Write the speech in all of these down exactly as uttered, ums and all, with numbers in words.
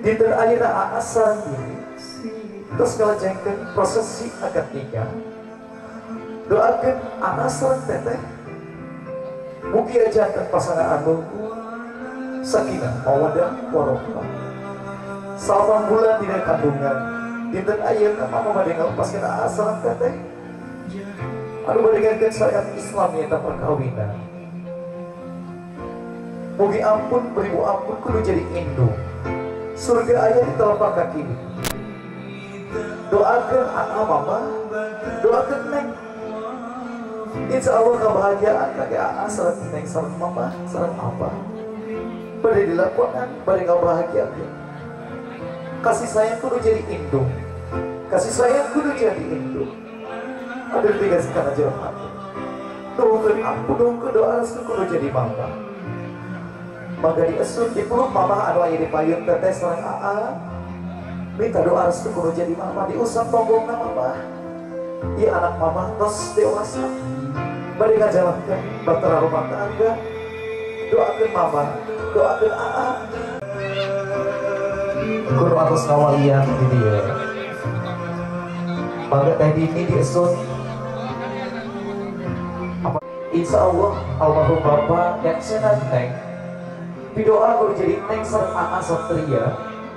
Dinten ayeuna asar ini terus ngelajengkeun prosesi akad nikah. Doakeun anak sareng teteh mugi ajanten pasangan anu sakinah mawaddah warahmah. Salama bulan dina kandungan dinten ayeuna mama bade ngalepaskeun anak sareng teteh anu bade ngangkeun syariat Islam nyaeta perkawinan. Mugi ampun beribu ampun kudu jadi indung. Surga aya di telapak kaki. Doakeun anak mama, doakeun neng. Insya Allah kebahagiaan kakek A A sareng neng sareng mama sareng apa pada dilakukan pada kebahagiaan. Kasih sayang kudu jadi indung, kasih sayang kudu jadi indung. Ada tiga sekali aja hati. Doakeun aku doakeun doa restu kudu jadi mama. Maka diesut di peluk mama anu aya di payun teteh sareng A A. Minta doa restu kudu jadi mama, diusap tonggongna mama. Ieu anak mama tos dewasa. Bade ngajalankeun bahtera rumah tangga. Doakeun mama, doakeun A A. Kudu atos ngawalian di dieu. Mangga teh dini diesut. Insya Allah almarhum Bapak yang senang neng. Bidoa kudu jadi neng sareng A A satria.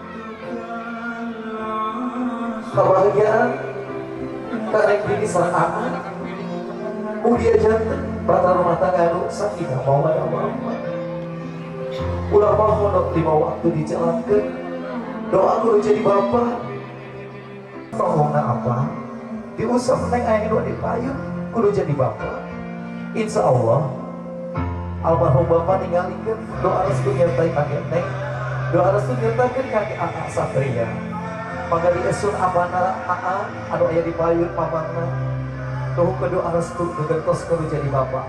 Kebahagiaan karek dini sareng A A. Mudia jantan bahtera rumah tangga anu sakinah mawaddah warahmah. Ulah mohon lima waktu dijalankeun. Doa kudu jadi bapak. Tolongna apa? Diusap neng aya nu di payun kudu jadi bapak. Insya Allah almarhum bapak ningalikeun doa restu nyertai kakek neng. Doa restu nyertakeun kakek A A satria. Mangga diesun amana A A anu aya di payun mamangna. Tuh kedua restu gegentos kudu jadi bapak.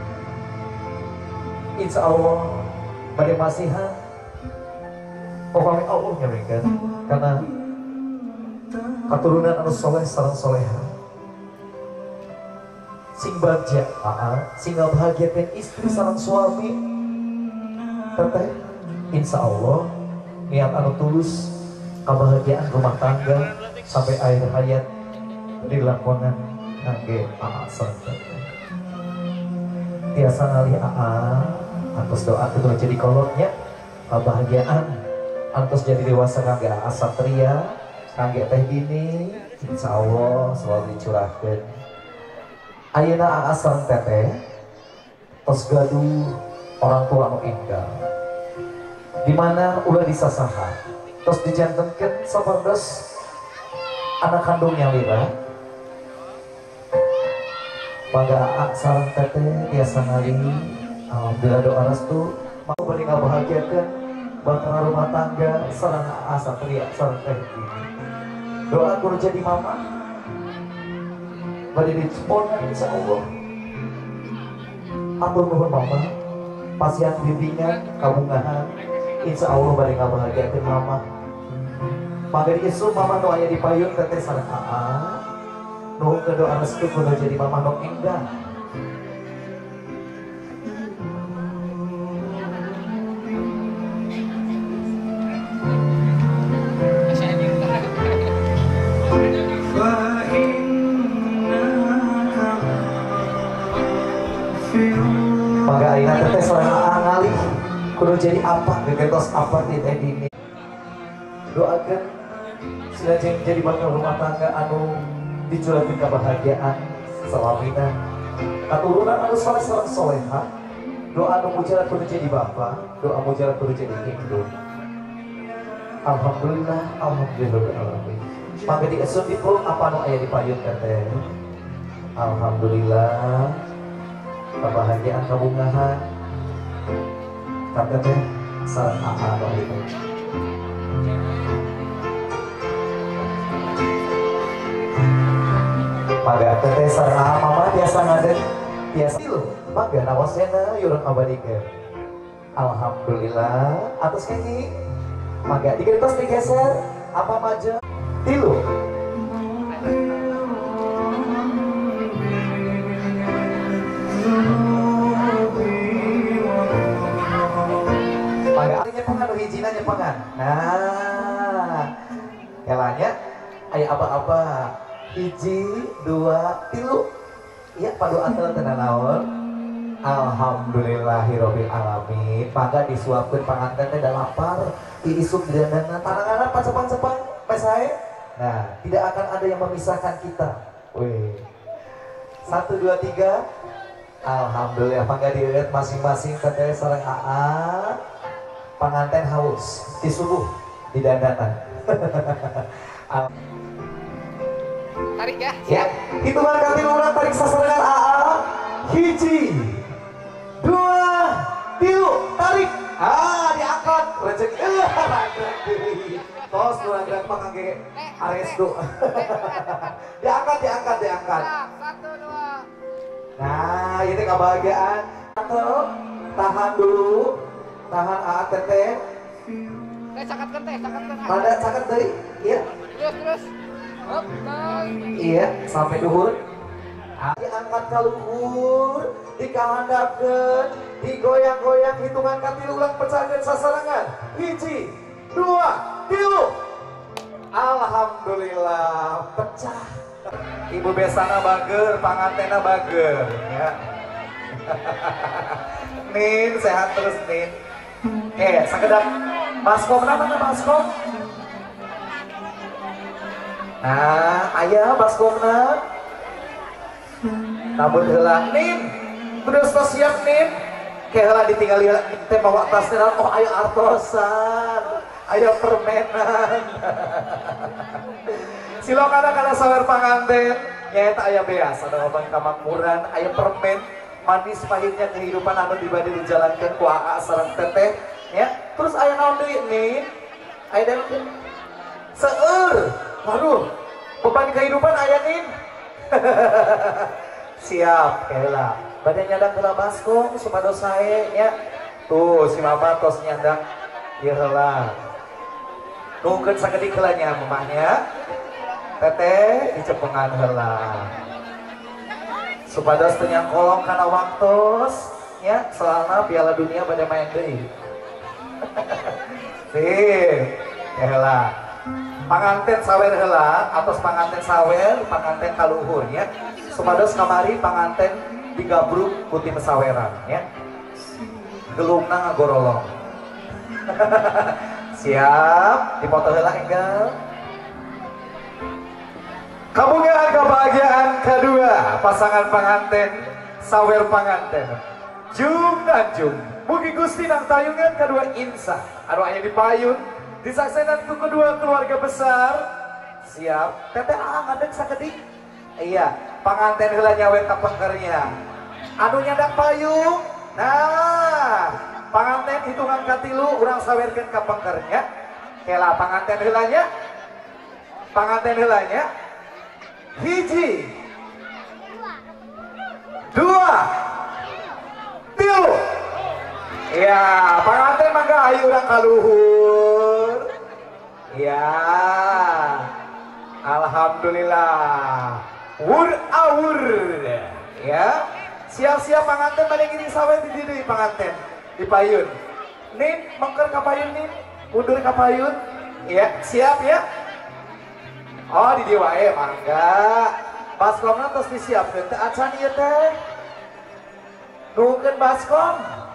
Insya Allah pada masihan pokoknya Allah nyaringkeun karena keturunan anu soleh sareng soleha. Sing bagja A A, sing ngabahagiakeun istri sareng suami. Teteh insya Allah niat anu tulus kebahagiaan rumah tangga sampai akhir hayat dilakonan ngangge A A sareng teteh. Tiasa ngali A A antos doa kudu jadi kolotnya kebahagiaan antos jadi dewasa ngangge A A satria ngangge teh dini insya Allah selalu dicurahkeun. Ayeuna A A sareng teteh tos gaduh orang tua anu enggal dimana ulah disasaha tos dijantenkeun saperdos anak kandungnya lila. Mangga A A sareng teteh tiasa ngali alhamdulillah doa restu mau bade ngabahagiakeun bahtera rumah tangga sareng A A satria sareng teh dini. Doa kudu jadi mama bade dicipon insya Allah. Atur nuhun mama pasian bimbingan kabungahan insya Allah bade ngabahagiakeun mama. Mangga diisu mama nu aya di payun teteh sareng A A nuhun ke doa restu kudu jadi mama nu enggal. Mangga ayeuna teteh sareng A A ngalih kudu jadi apa gegentos apa di teh dini. Doakeun silajeng jadi bahtera rumah tangga anu dicurahkeun kebahagiaan salamina katurunan anu saleh sareng soleha. Doa anu mujarab kudu jadi bapak, doa mujarab kudu jadi indung. Alhamdulillah, alhamdulillah. Mangga diesut dipeluk apa anu aya di payun teteh. Alhamdulillah kebahagiaan kabungahan teteh sareng A A anu aya di payun. Mangga teteh sareng A A mama tiasa ngadeg tiasa lho mangga nawasena yurang abadikeun. Alhamdulillah atas kaki mangga digertos digeser apa maju tilu. Mangga artinya pengan hijina nyepengan. Nah kelanya aya apa-apa hiji dua tilu ya paduan tenan naon. Alhamdulillahirabbil alamin. Mangga disuapkeun panganten teh da lapar diisuk di dandanna tangan-tangan pacepang-cepang pesae. Nah tidak akan ada yang memisahkan kita. Wih satu dua tiga. Alhamdulillah mangga dieureut masing-masing teteh sareng aa panganten haus disuguh di dandanan. Tarik ya. Siap. Hitungan kami orang tarik sasaran aa. Hiji, dua, tilu, tarik. Ah diangkat. Rezeki. Eh ragrak deui. Tos nu ragrak mah kangge arestu. Diangkat, diangkat, diangkat. Satu dua. Nah ini kebahagiaan. Tahan dulu. Tahan aa teteh. Teh cakatkeun teh, cakatkeun. Pada caket deui. Iya. Terus terus. Hop, tarik. Iya, sampai duhur. Diangkat ke luhur, dikahandapkeun, digoyang-goyang hitungan ka tilu ulang pecahkeun sasarangan. Hiji, dua, tilu. Alhamdulillah pecah. Ibu besana bager, pangantena bager ya. Nin sehat terus Nin. Eh, sakedap baskom mana baskom? Nah, ayah baskomna. Nabut heula Nin. Terus tos siap Nin. Kayak heula ditinggali teh bawa tasnya oh aya artosan. Aya permenan. Silakan kana sawer panganten nyaeta aya beas ada obat kamakmuran, aya permen manis pahitnya kehidupan anu dibade dijalankeun ku aa sareng teteh ya. Terus aya naon deui Nin? Aya deui seueur. Waduh, beban kehidupan aya Nin. Siap kela badan nyadang heula baskom supados sae nya. Tuh si mama tos nyadang ieu heula. Nungkeun sakedik heula nya mamahnya. Teteh dicepengan heula. Supados teu nyangkolong kana waktos nya soalna Piala Dunia bade main deui. Sip, heula. Panganten sawer heula atos panganten sawer panganten kaluhur ya. Supados kamari panganten digabruk ku tim saweran ya. Gelungna ngagorolong. Siap, dipoto heula enggal. Kabungaan kebahagiaan kedua pasangan panganten sawer panganten Jung dan Jung. Mugi Gusti nang tayungan kedua insah anu aya di payun disaksenan ku kedua keluarga besar. Siap teteh ah ngadeg sakedik. Iya panganten heula nyawer ka pengkernya anu nyadak payung. Nah panganten hitungan katilu urang sawerkeun ka pengkernya. Kela panganten heula nya. Panganten heula nya. Hiji, dua, tilu. Ya, panganten mangga ayu urang kaluhur. Ya, alhamdulillah. Wur awur. Ya, siap-siap panganten balik ini sawe di dieu panganten di payun. Nin, mengker ka payun Nin, mundur ka payun. Ya, siap ya. Oh di dewa eh mangga baskomna terus disiapkan teh acan ieu teh nungkeun baskom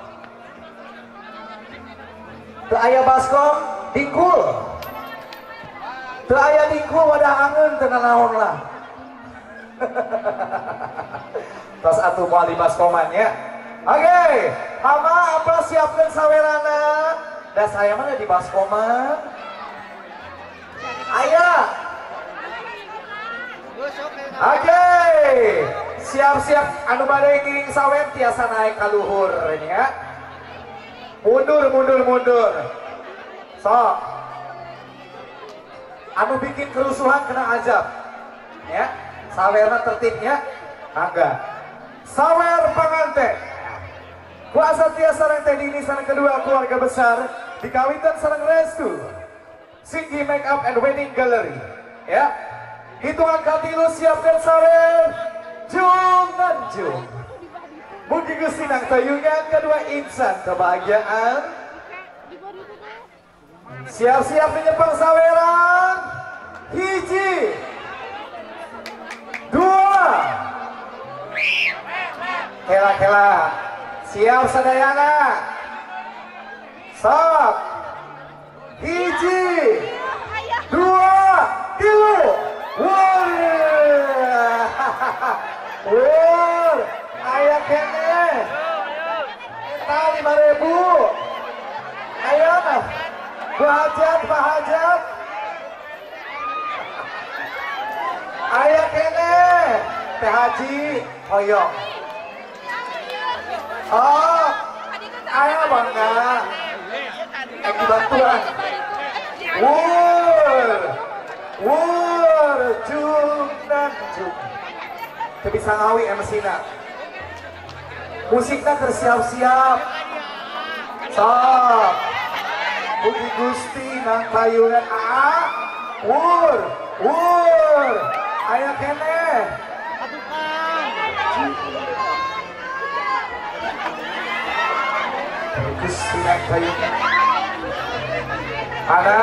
teu aya baskom dingkul teu aya dingkul wadah angeun teu naon lah. Tos atuh moal di baskomannya. Oke mama apa siapkeun sawerana da saya mah di baskoman aya. Oke, siap-siap anu bade ngiring sawer tiasa naik ka luhur ya. Mundur, mundur, mundur. Sok. Anu bikin kerusuhan kena azab. Ya, sawerna tertibnya mangga. Sawer panganten. Kuasa tiasa sareng teh dini sareng kedua keluarga besar dikawitan sareng restu. Singgi Make Up and Wedding Gallery. Ya. Hitungan katilu siapkan sawer Jung dan Jung. Mugi Gusti nang tayungan kedua insan kebahagiaan. Siap-siap menyepang saweran. hiji, dua, kela-kela, siap sadayana, sok, hiji, dua, tilu, wur, wur, aya kene, eta lima ribu, ayo nah, Bu Hajat, Pak Hajat, aya kene, Teh Haji, hoyong, oh, aya bangga, lagi bantuan. Wur, wur, jung dan jung. Tapi sangawi M C-na. Musiknya tersiap-siap. Sok. Mugi Gusti nang payungan A. Wur, wur. Aya kene. Gusti nang payungan. Ada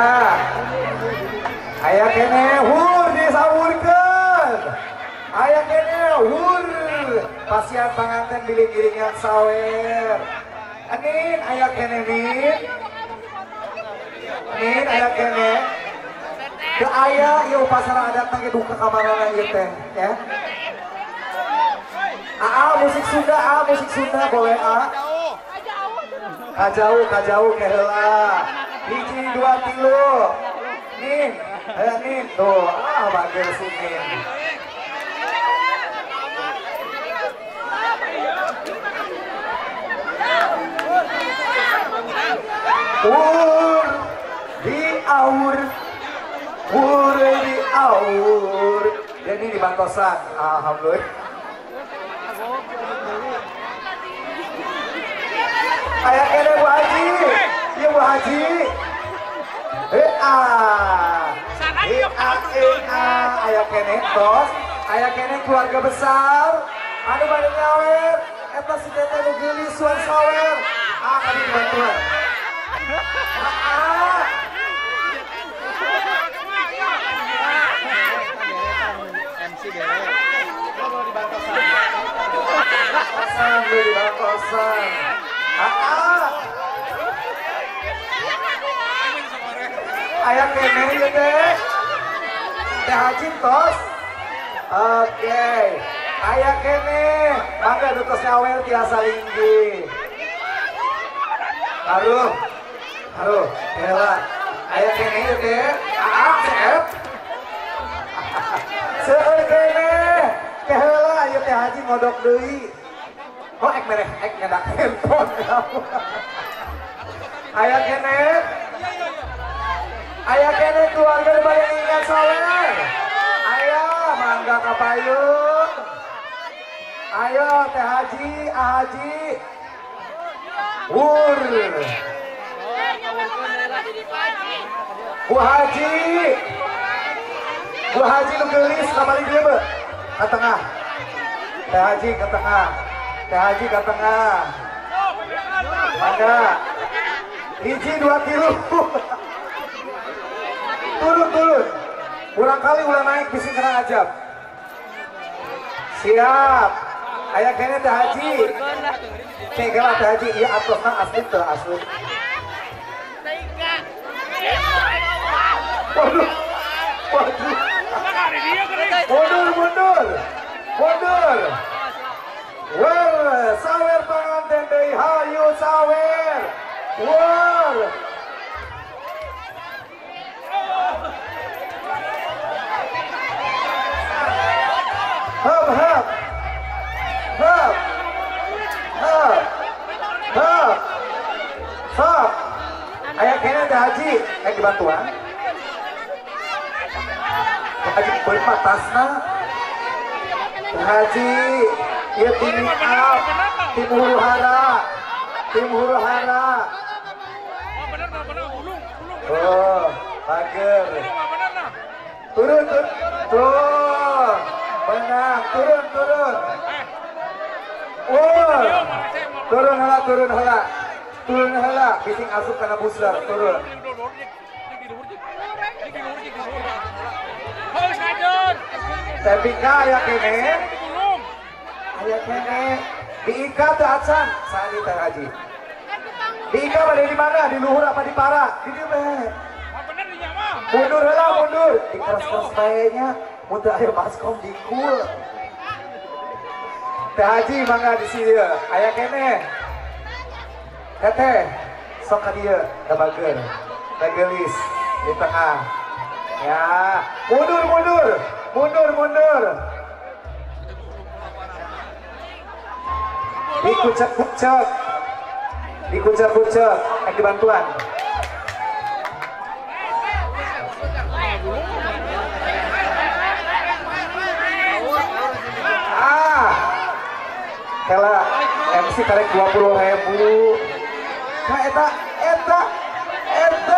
aya kene hur disawurkeun, aya kene hur pasien panganten bilih giringan sawer, anin aya kene nin, nin aya kene, teu aya ieu pasara adat teh duka kamarana ieu teh ya. Aa musik Sunda, a musik Sunda boleh a. Kajauh, kajauh keheula. Hiji dua tilu, nin, ayo nin, tuh, ah bagir sini. Wur di aur, wur di aur, jadi di Bantosan, alhamdulillah. Ayo kene Bu Haji. Iya Bu Haji. Eh ah. Eh ah eh ah. Aya kene tos. Aya kene keluarga besar. Anu bade nyawer. Eta si teh nu geulis suan sawer. Ah kami bantuan. Ah. M C deh. Kalau di Bantosan. Sambil di Bantosan. Ah. Aya kene ya teh. Teh Haji tos. Oke. Aya kene. Mangga dutos nyawer tiasa linggi. Haruh. Haruh. Kela. Aya kene ya teh. Ah, seep. Seueur kene. Keheula aya Teh Haji ngodok deui. Oh, ek mereh, ek nyedak handphone. Aya kene. Aya kene keluarga bade ingat sawer. Aya mangga ka payung. Ayo Teh Haji, Ah Haji. Wur. Bu Haji. Bu Haji nu geulis ka balik dieu be. Ka tengah. Teh Haji ke tengah. Teh Haji ke tengah. Mangga. Hiji dua tilu. Turun turun. Ulang kali ulang naik bising kena ajab. Siap. Aya kene Teh Haji. Cegah Teh Haji ieu atosna asli teu asli. Waduh. Waduh. Mundur mundur. Mundur. Wur, sawer panganten deui hayu sawer. Wur. Hap hap. Hap. Hap. Hap. Hap. Aya kene Teh Haji, aya dibantuan. Teh Haji beureut mah tasna. Teh Haji, ieu tim up, tim huru hara. Tim huru hara. Oh bener nah bener gulung gulung. Oh, pager. Turun turun. Tuh. Benang, turun turun. Wah. Turun heula, turun heula. Turun heula, bising asup kana busur, turun. Tapi ka aya kene. Belum. Aya kene. Diikat teh Atsan, saat Teh Haji. Diikat ada di mana? Di luhur apa di para? Di dieu bae. Ah bener di mah. Mundur heula mundur. Di keras-keras bae nya. Mun teu aya baskom dikul. Teh Haji mangga di sini ya. Aya kene. Teteh, sok ka dieu, ka bageun. Teh geulis di tengah. Ya, mundur mundur. Mundur mundur. Dikucek-kucek. Dikucek-kucek. Yang dibantuan. Ah. Kela M C karek dua puluh ribu. Nah eta, eta, eta.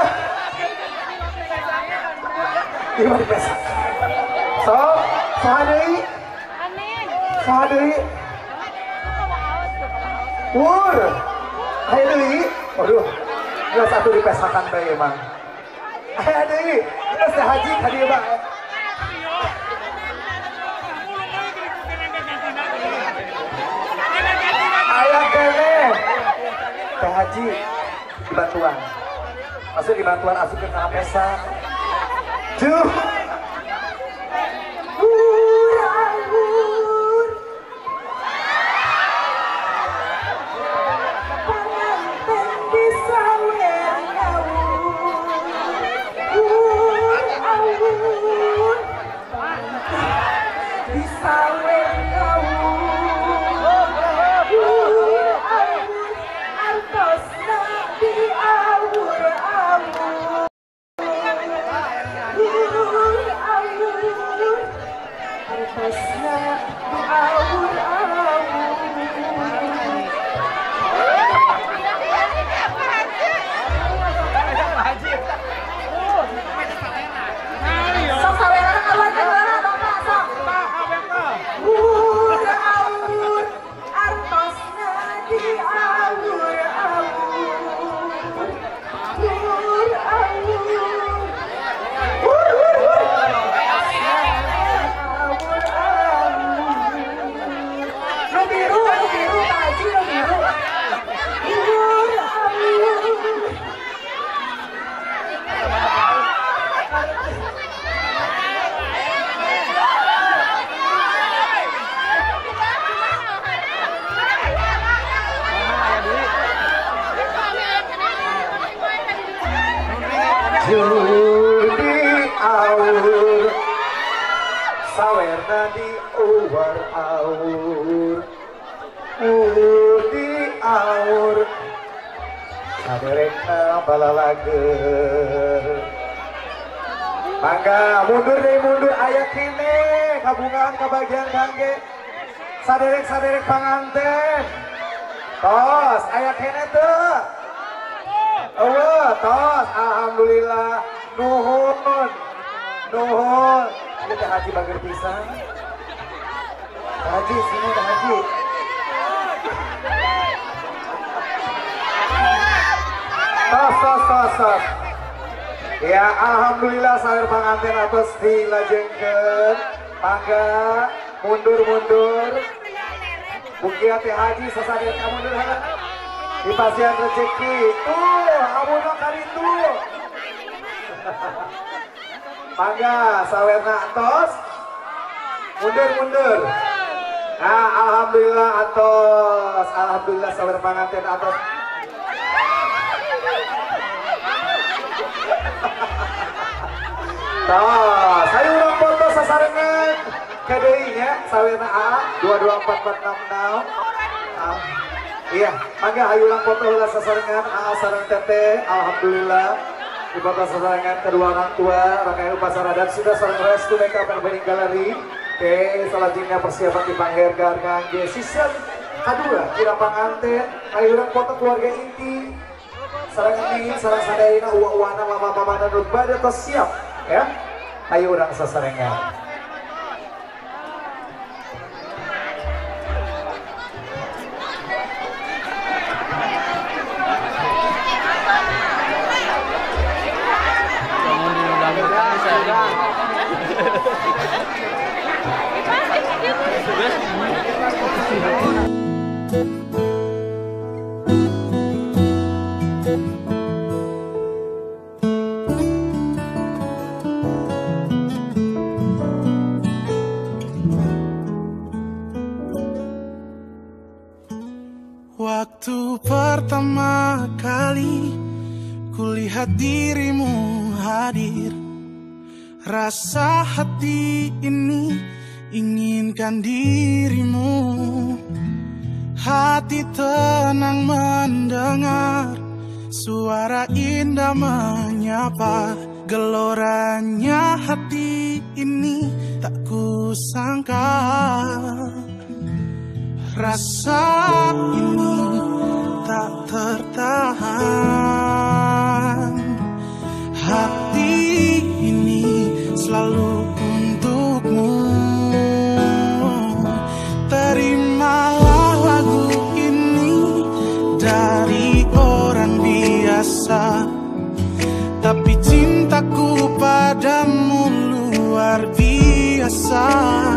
Gimana dipesak? So, so deui. So deui. Wur, ayo deui. Waduh, geus satu dipesakan bae emang. Ayo deui, geus Teh Haji ka dieu bae. Aya kene. Teh Haji dibantuan. Masuk dibantuan asukeun ka pesa. Duh. Judi aur sawerna di uwar aur Judi aur saderekna balalager. Mangga mundur deh mundur aya kene kabungan kabagian kangge saderek saderek panganten tos aya kene teu. Oh, tos, alhamdulillah, nuhun, nuhun. Ini Teh Haji bager pisan. Haji, sini Teh Haji. Tos, tos, tos, tos. Ya, alhamdulillah sawer panganten atas dilajengkeun. Mangga, mundur, mundur. Mugia Teh Haji sasadek kamu mundur heula. Di pasian rezeki tuh amun kali itu mangga sawerna atos mundur mundur. Nah alhamdulillah atos alhamdulillah sawer panganten atos. Tah saya urang foto sasarengan ke deui nya sawerna A dua dua empat empat enam enam. Iya, mangga ayo ulang foto ulah sasarengan A sareng Teteh. Alhamdulillah di foto sasarengan kedua orang tua rangkaian upacara adat sudah sareng restu makeup and wedding gallery. Oke, selanjutnya persiapan dipangherkan kangge season kadua kira panganten. Ayo ulang foto keluarga inti. Sareng ini sareng sadayana uwa-uwana mama-mama dan bade tos siap ya. Ayo ulang sasarengan. Waktu pertama kali kulihat dirimu hadir, rasa hati ini inginkan dirimu. Hati tenang mendengar suara indah menyapa. Geloranya hati ini tak kusangka. Rasa ini tak tertahan. Hati ini selalu untukmu. Terimalah lagu ini dari orang biasa, tapi cintaku padamu luar biasa.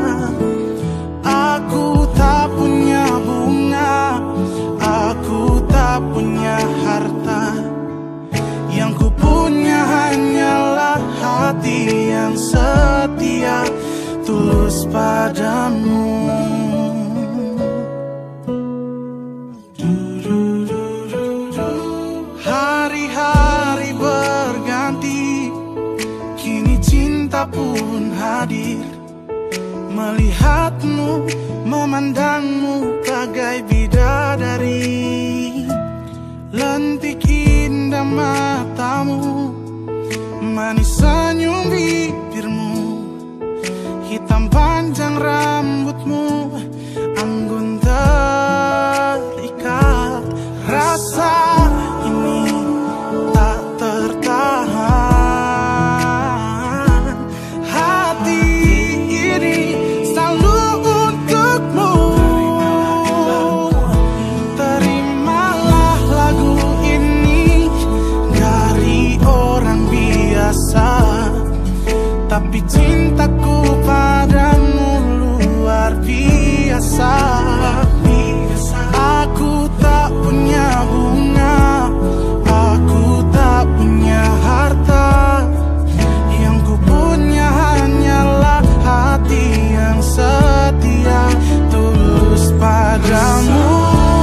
Aku tak punya bunga, aku tak punya harta. Yang ku punya hanyalah hati yang setia, tulus padamu. Hari-hari berganti, kini cinta pun hadir. Melihatmu, memandangmu bagai bidadari. Lentik indah matamu, manis senyum bibirmu, hitam panjang rambutmu, anggun terikat. Rasa ini tak tertahan. Hati ini selalu untukmu. Terimalah lagu ini dari orang biasa, tapi cintaku padamu luar biasa. Aku tak punya bunga, aku tak punya harta. Yang ku punya hanyalah hati yang setia, tulus padamu.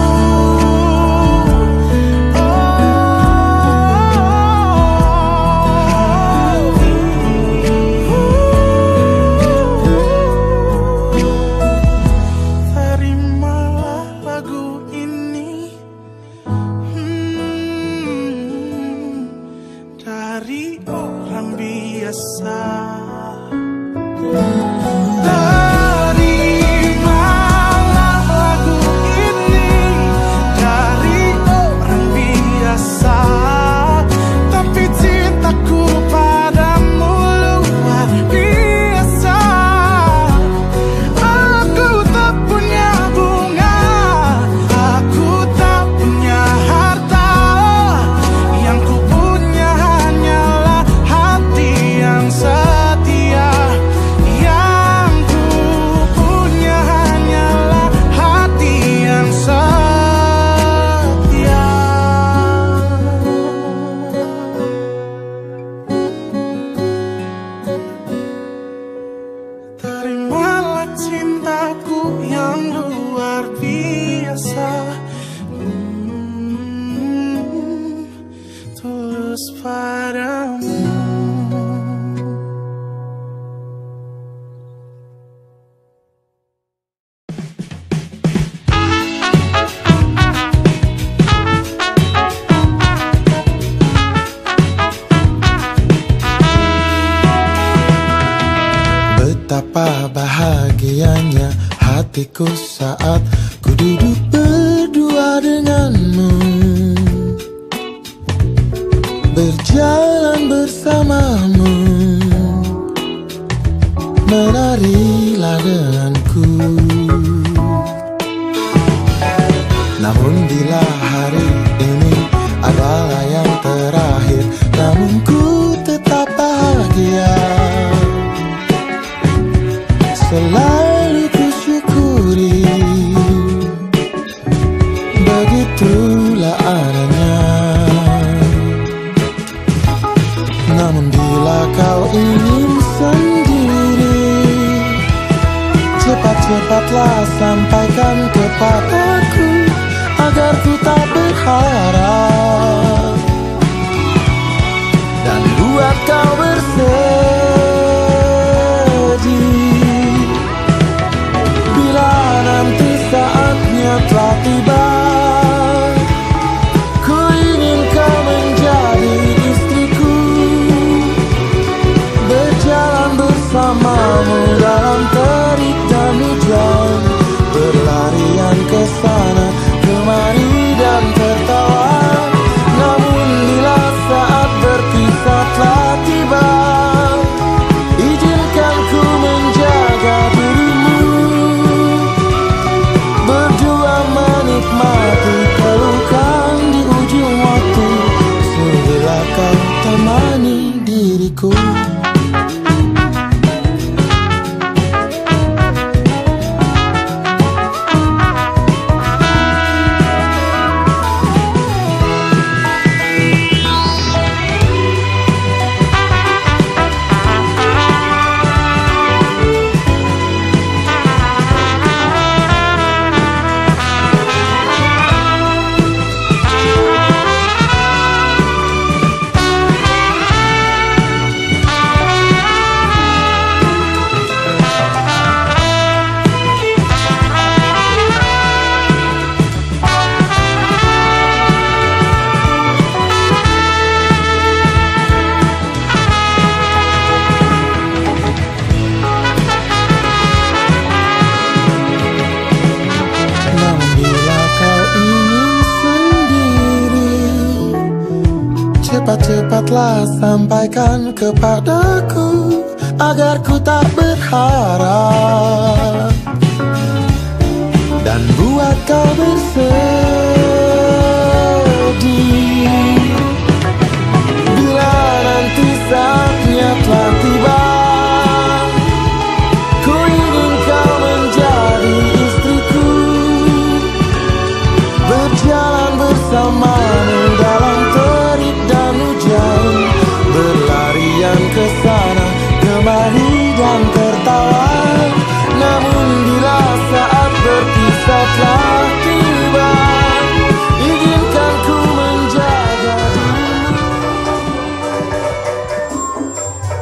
Betapa bahagianya hatiku saat ku duduk berdua denganmu, berjalan bersamamu, menarilah denganku. Namun bila hari ini adalah yang terakhir, namun ku tetap bahagia. Selalu bila kau ingin sendiri, cepat-cepatlah sampaikan kepadaku agar ku tak berharap dan buat kau bersedih. Bila nanti saatnya telah tiba, ku ingin kau menjadi istriku, berjalan bersamamu dalam terik dan hujan, berlarian ke sana kemari dan tertawa. Namun bila saat berpisah telah tiba, izinkan ku menjaga dirimu, berdua menikmati pelukan di ujung waktu, segera kau temani diriku. Cepat-cepatlah sampaikan kepadaku agar ku tak berharap dan buat kau bersedih. Bila nanti saatnya telah tiba, ku ingin kau menjadi istriku, berjalan bersamamu dalam terik dan hujan, berlarian ke sana kemari dan tertawa. Namun bila saat berpisah telah tiba, izinkan ku menjaga dirimu.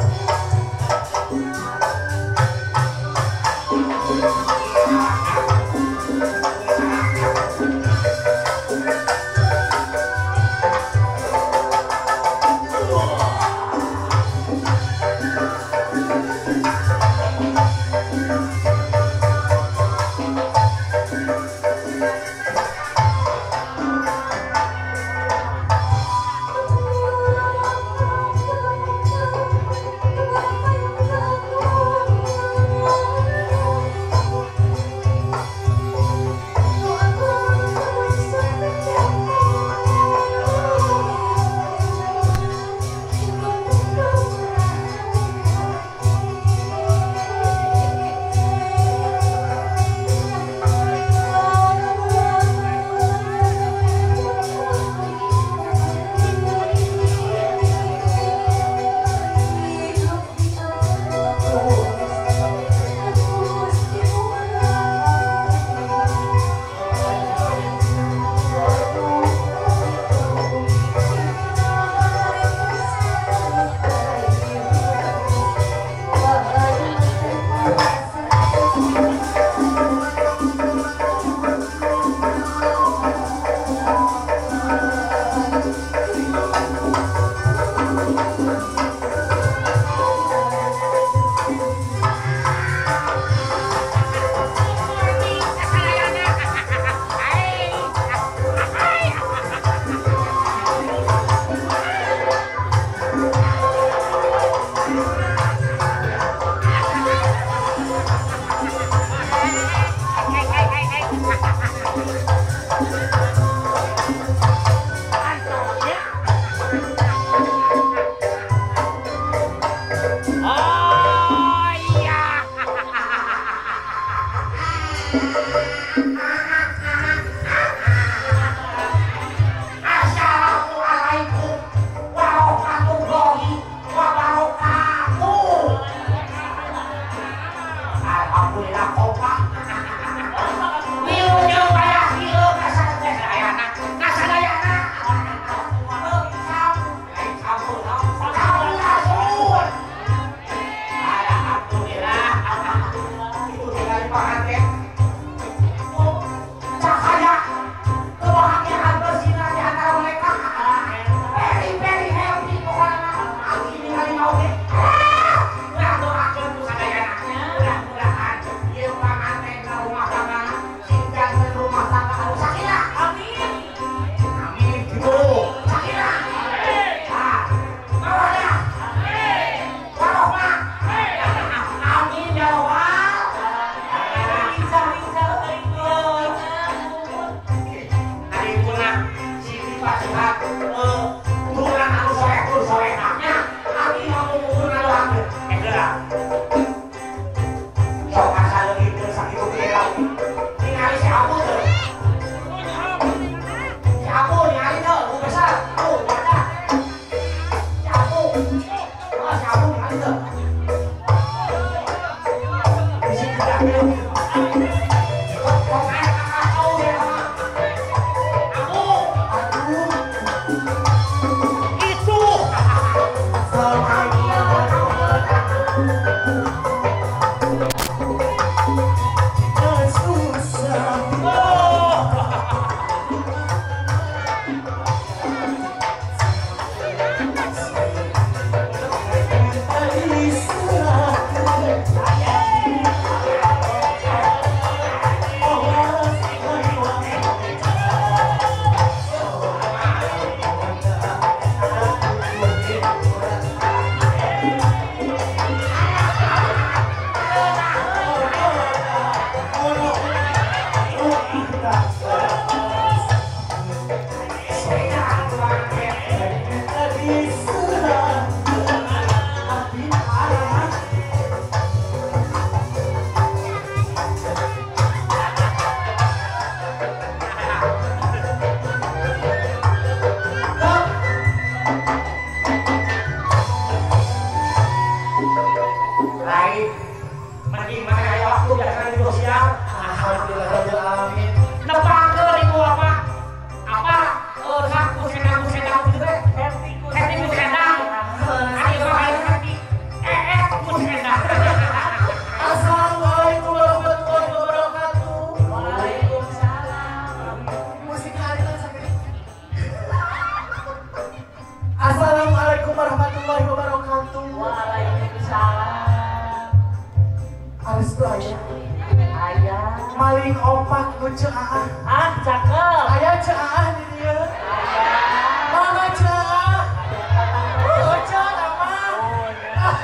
Maling opak ku ceah. Ah, cakep. Aya ceah di dieu. Aya. Mana ceah? Oh, ceah mah.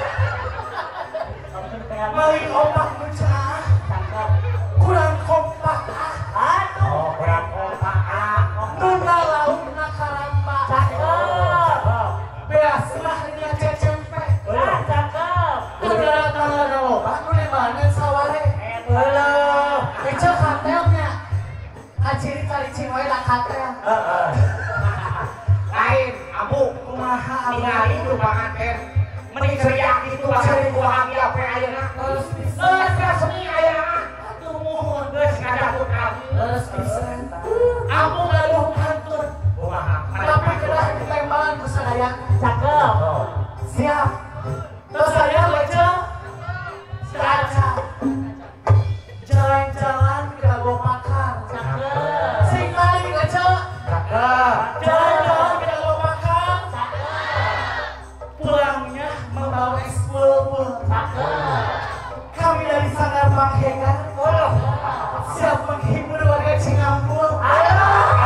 Maling opak ku ceah. Cakep. Kurang kompak. Aduh. Oh, kurang kompak. Nuna lauk na karamba. Cakep. Beas mah nya cecempe. Ah, cakep. Udara tangga loba nu di mana saware. Heuh. Ece katelnya. Kaciri kalicing wae lah katel. Heeh. Lain, abu kumaha ningali itu panganten. Mending ceria kitu asal bahagia pe ayeuna. Geus geus resmi ayeuna. Atuh muhun geus ngadapun abdi. Geus pisan. Abu galuh kantor. Kumaha? Tapi geus ditembalan ku sadaya. Cakep. Siap. Terus saya baca. Cakep. Jalan-jalan ke Gopakar. Cakep. Sing maling aja. Cakep. Jalan-jalan ke Gopakar. Cakep. Pulangnya membawa ekspul. Cakep. Kami dari Sanggar Manghengar. Oh. Siap menghibur warga Cingampul. Ayo.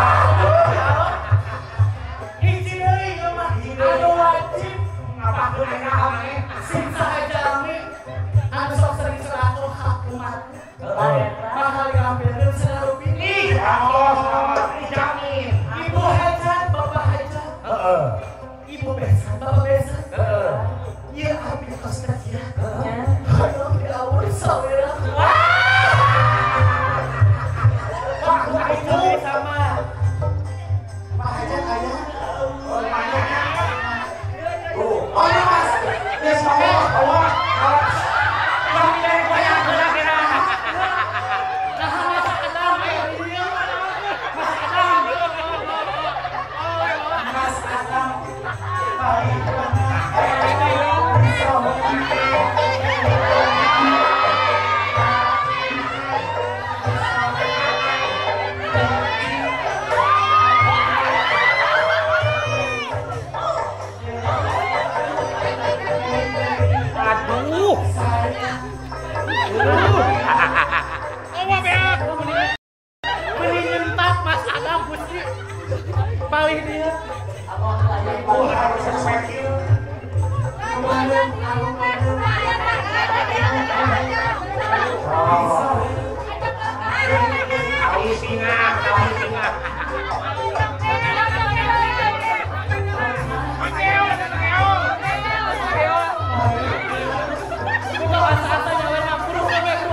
Hiji deui ieu mah anu wajib ngapakeun kami. Sing sahaja ami anu sok sering selaku hak umat. Mahal yang ambil senar ini. Allah dijamin. Ibu hajat, bapak hajat. Ibu besan, bapak besan. Iya, abi kostat ya. Aduh, ya Allah, saudara. Pak, pak itu sama. Pak hajat ayah. Oh, oh ya mas. Ya Allah, Allah. Kami dari banyak kira-kira. Aduh. Apa beak? Beli nyentak Mas Adam Gusti. Palih dia. Oh, harus spesial. Kemarin aku tahu singa, tahu singa. Asa-asa jalan aku,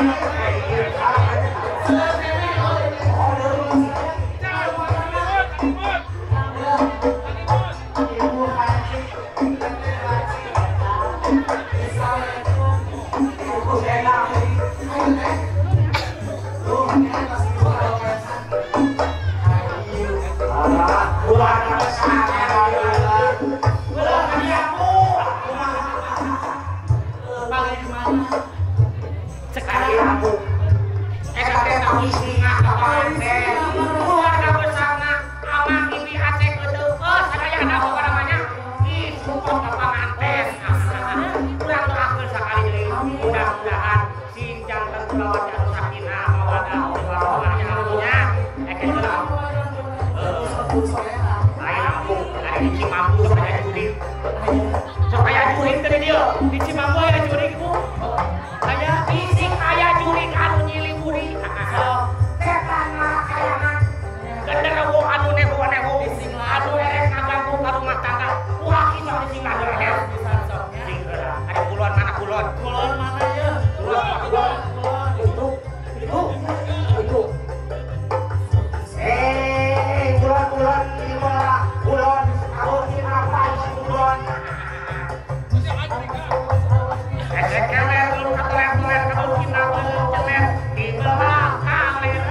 Sekali aku, eta teh tahu istinga kapan teh, keluarga bersama, amang ini aceh itu, oh saya ada apa namanya, ih support ke pengantin, kurang terakhir sekali jadi mudah-mudahan sinjang terlawat jatuh sakinah mawadah warahmatullahi wabarakatuh, eket jelas, lain aku, lain di Cimampu supaya judi, supaya judi tadi dia, di Cimampu ya judi ku. Aya bising aya juring anu nyili buri. Setan mah kayangan. Genderuwo anu neho-neho. Anu erek ngaganggu ka rumah tangga. Ulah kita bising ngageureuh. Sing heula. Ada kulon mana kulon? Kulon mana ya? Kulon kulon. Itu. Itu. Itu. Eh, kulon-kulon di mana? Kulon. Aku di apa kulon? Esek keler lu keler-keler kamu kita celer di belakang ler.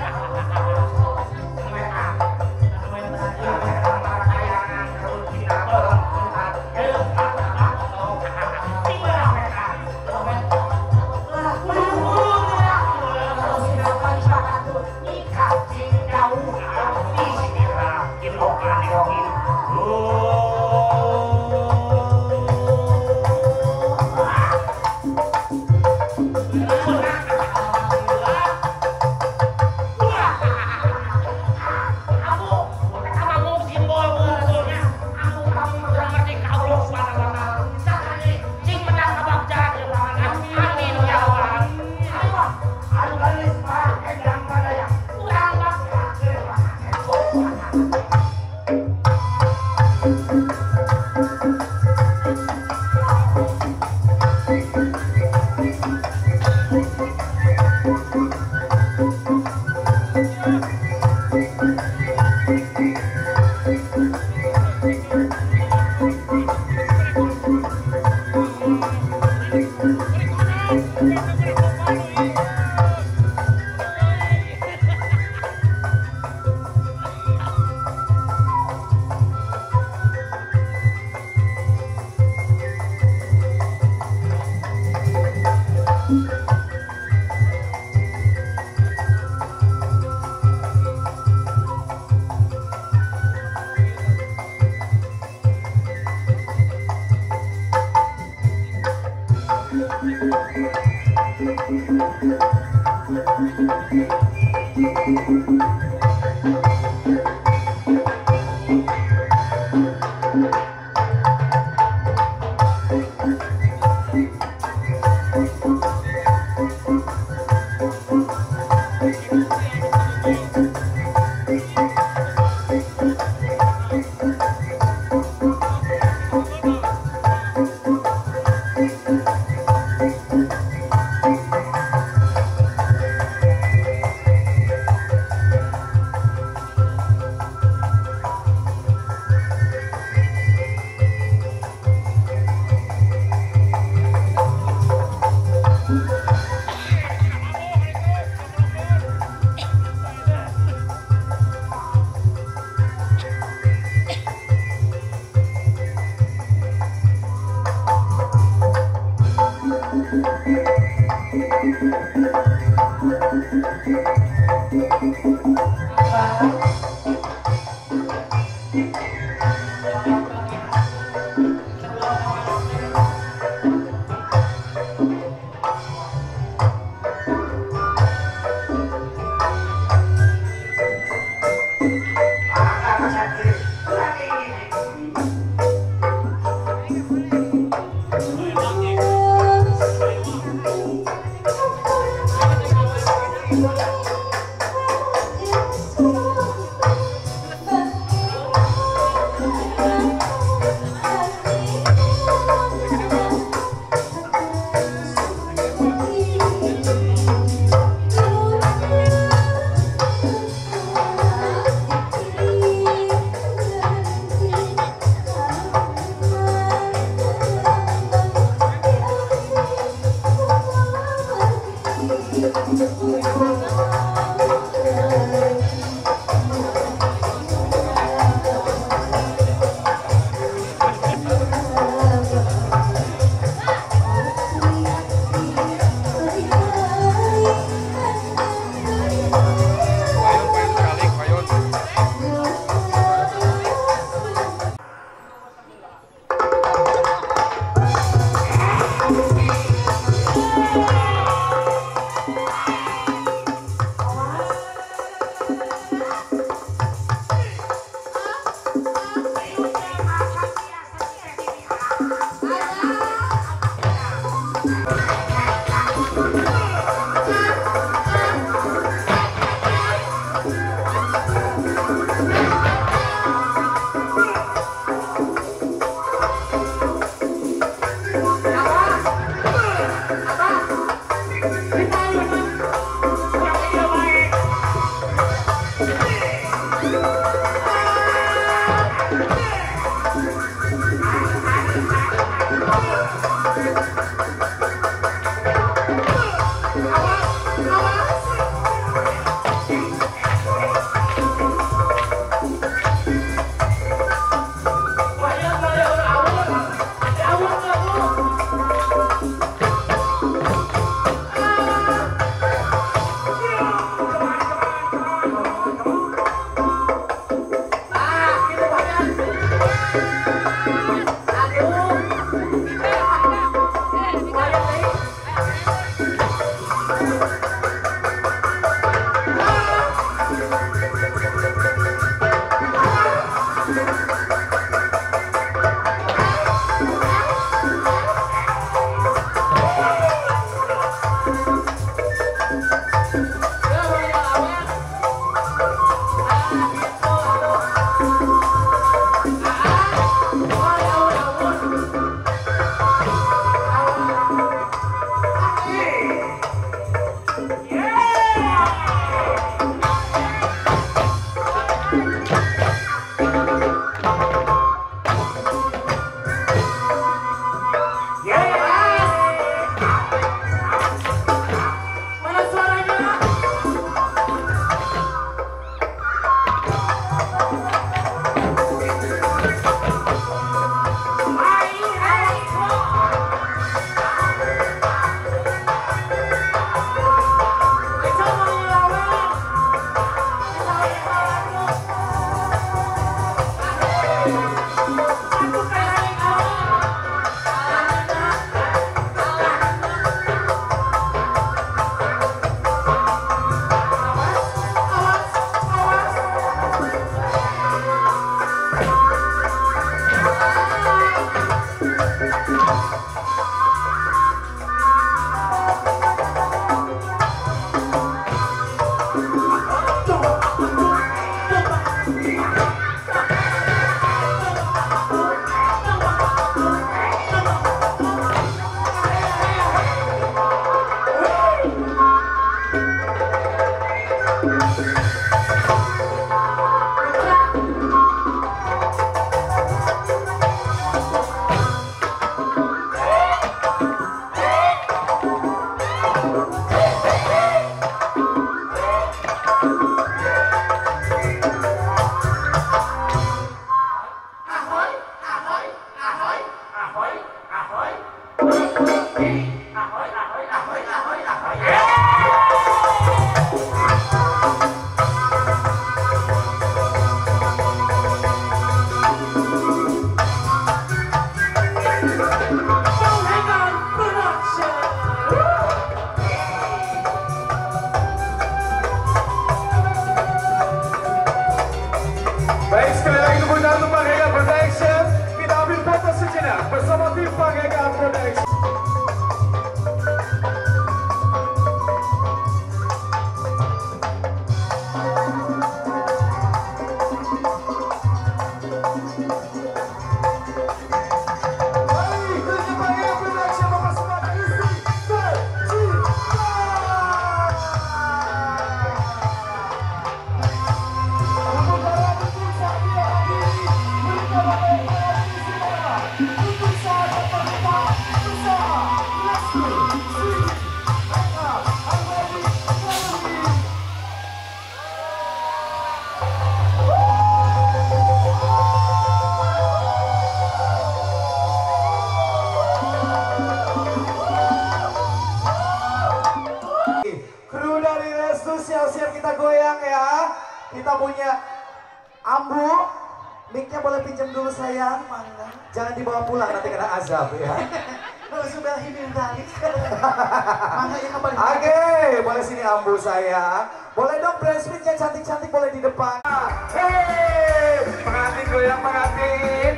siap-siap kita goyang ya. Kita punya Ambu. Mic-nya boleh pinjam dulu sayang. Jangan dibawa pulang nanti kena azab ya. Kalau sudah ini balik. Mana yang kembali? Oke, boleh sini Ambu sayang. Boleh dong bridesmaid-nya cantik-cantik boleh di depan. Hei, pengantin goyang pengantin.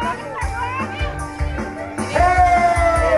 Hei,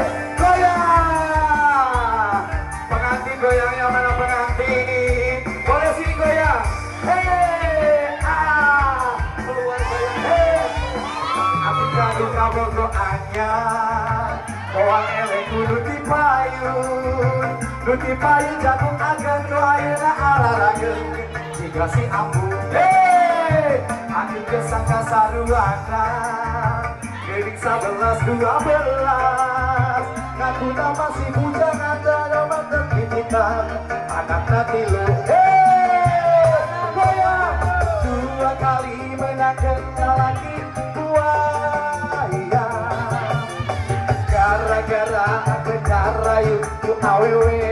goyang. Pengantin goyangnya mana pengantin? Boleh sini goyang. Hei, ah, keluar goyang. Hei, aku kadu kamu doanya. Koang elek kudu dipayun, kudu dipayun jagung agan doayeuna alarageun. Jika si Ambu, hei, aku kesangka saruana, geuning sabelas dua belas. Ngakuna masih bujangan dan mantan titipan, anakna tilu. Hei, goyang dua kali menangkeun lalaki buaya. Gara-gara aku carayu ku awewe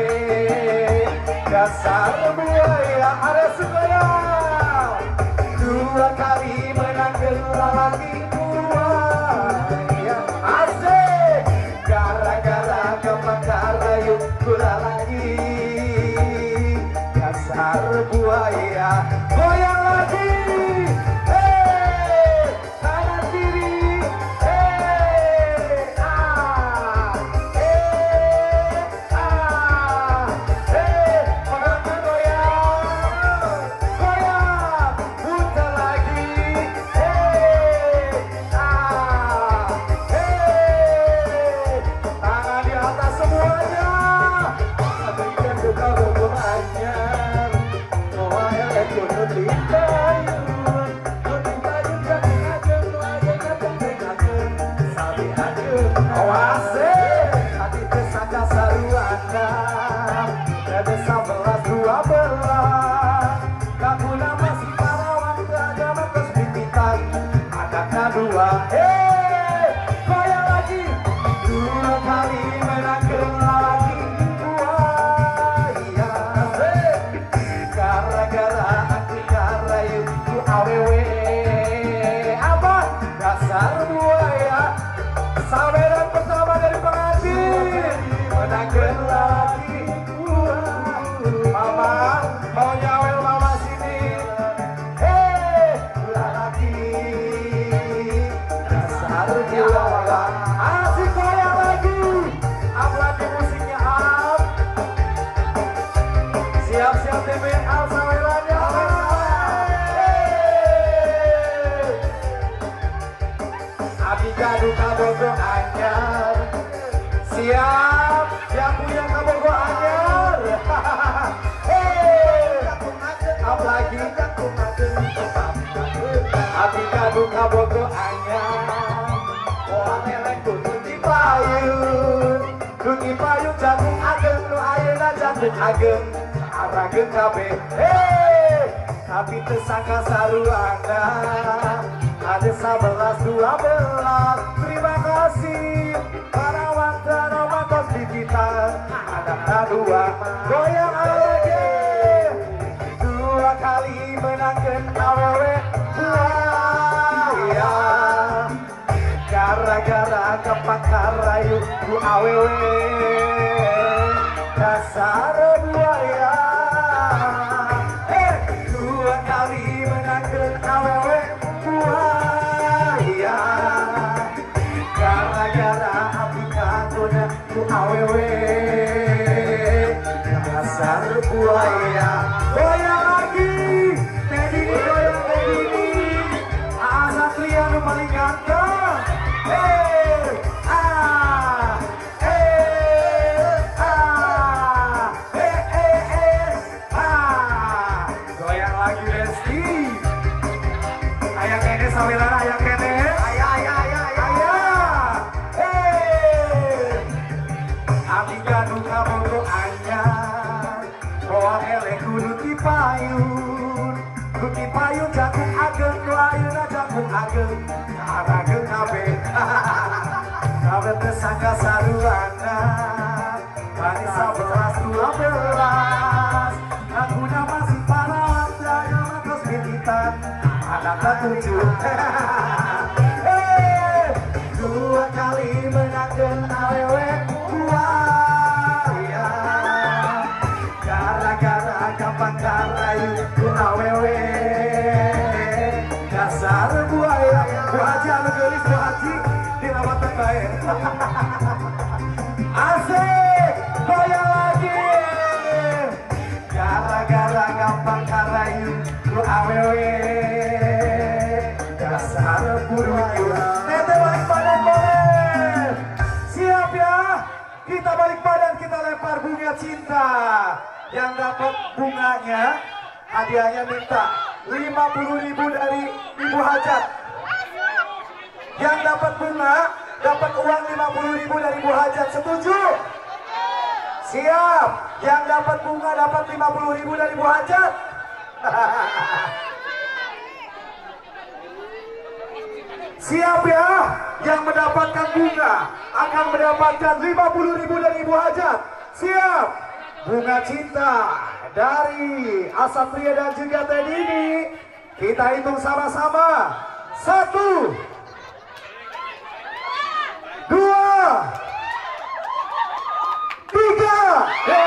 dasar buaya ada supaya dua kali menangkan lalaki buaya asik gara-gara gampang carayu ku lalaki dasar buaya goyang lagi. Siap, yang punya kabogo anyar. Hei, apalagi abdi kadu kabogo anyar. Orang elek kudu dipayun, kudu dipayun jagung ageng, nu ayeuna jagung ageng, arageun kabeh. Hei, tapi tersangka saruana, ada sebelas dua belas. Terima kasih para warga nomatos di kita. Ada dua goyang lagi, dua kali menangkan awewe buaya. Gara-gara kepakar rayu ku awewe dasar buaya. Eh, dua kali menangkan awewe buaya. Gara-gara api katuna ku awewe dasar buaya. Goyang lagi, Teddy goyang Teddy. Asatria nu paling ganteng. Hey, ah, hey, ah, hey, hey, hey, ah. Goyang lagi Resti. Ayah kene sawelan ayah kene. Ayah, ayah, ayah, ayah. Hey, abdi kadu kabogo anyar. Koang elek kudu dipayun, kudu dipayun jagung ageng, nu ayeuna jagung ageng, arageun kabeh. Kabeh tersangka saruana, bani sebelas dua belas. Maka masih para jaga terus militan anak ketujuh. Eh, dua kali menangkan awewe buaya. Gara-gara gampang karayu ku awewe. Dasar buaya, Bu Haji anu geulis Bu Haji dirawat baik. Asik, goyang lagi. Gara-gara gampang karayu ku awewe. Dasar buruyu. Tete balik badan boleh. Siap ya? Kita balik badan, kita lempar bunga cinta. Yang dapat bunganya, hadiahnya minta lima puluh ribu dari Ibu Hajat. Yang dapat bunga, dapat uang lima puluh ribu dari Ibu Hajat. Setuju? Siap. Yang dapat bunga, dapat lima puluh ribu dari Ibu Hajat. Siap ya? Yang mendapatkan bunga akan mendapatkan lima puluh ribu dari Ibu Hajat. Siap? Bunga cinta dari Asatria dan juga Teddy ini. Kita hitung sama-sama. Satu, dua, tiga. Ya.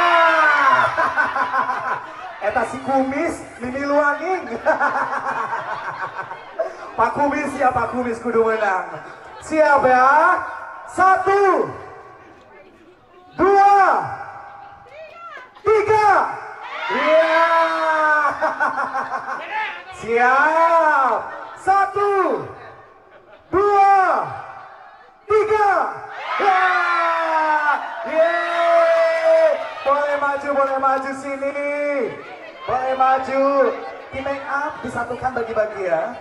Eta si kumis, mimi luanging. Pak Kumis ya, Pak Kumis kudu menang. Siap ya? Satu, dua, tiga. Iya. Siap. Satu, dua, tiga. Ya. Yeay. Boleh maju, boleh maju sini. Boleh maju. Di make up disatukan bagi-bagi ya.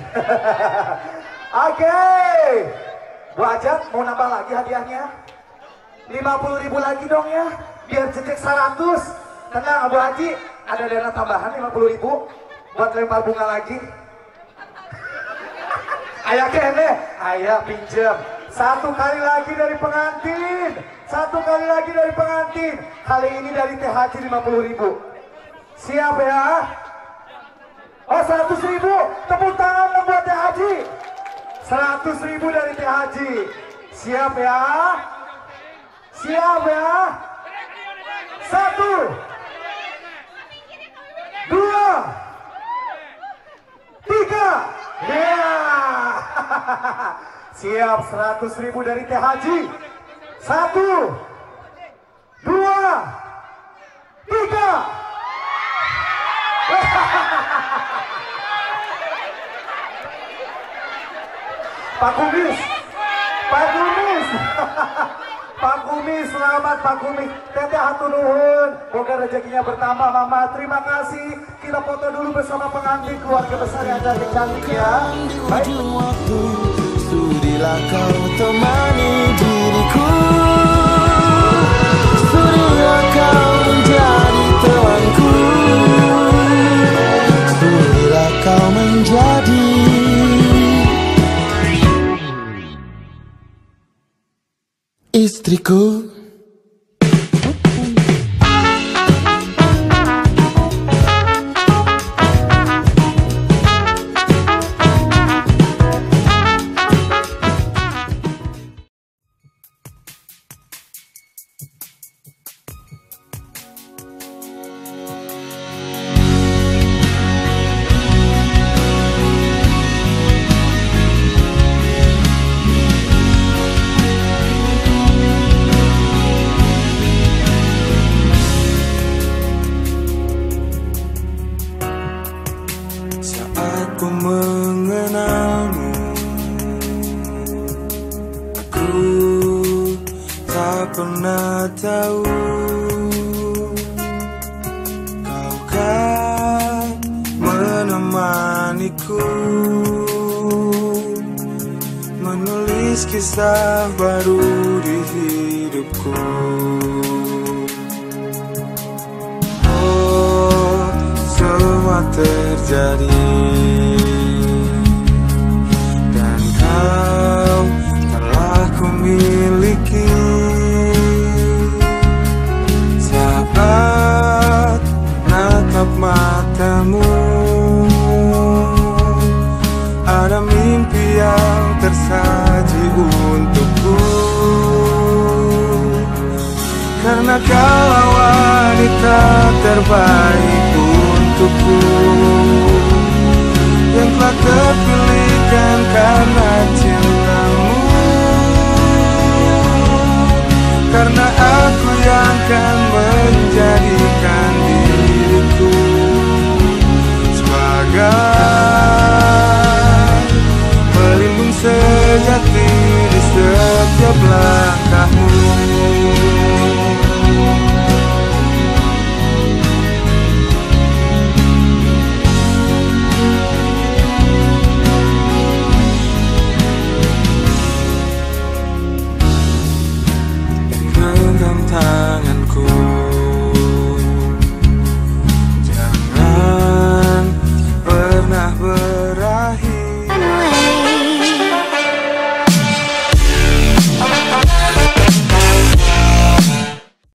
Oke, okay. Bu Hajat mau nambah lagi hadiahnya lima puluh ribu lagi dong ya, biar cecek seratus. Tenang Abu Haji, ada dana tambahan lima puluh ribu buat lempar bunga lagi. Ayah kene, ayah pinjam satu kali lagi dari pengantin, satu kali lagi dari pengantin. Kali ini dari Teh Haji lima puluh ribu. Siap ya? Oh, seratus ribu, tepuk tangan buat Teh Haji. Seratus ribu dari Teh Haji. Siap ya? Siap ya? Satu, dua, tiga. Ya. Siap, seratus ribu dari Teh Haji. Satu, dua, tiga. Pak Kumis, Pak Kumis, Pak Kumis, selamat Pak Kumis. Teteh hatur nuhun, moga rezekinya bertambah Mama. Terima kasih. Kita foto dulu bersama pengantin keluarga besar yang cantik-cantik ya. Baik. Waktu sudilah kau temani diriku, sudilah kau menjadi temanku, sudilah kau menjadi istriku. Tahu kau kan menemaniku menulis kisah baru di hidupku. Oh, semua terjadi dan kau telah ku miliki. Saat natap wanita terbaik untukku, yang telah terpilihkan karena cintamu. Karena aku yang akan menjadi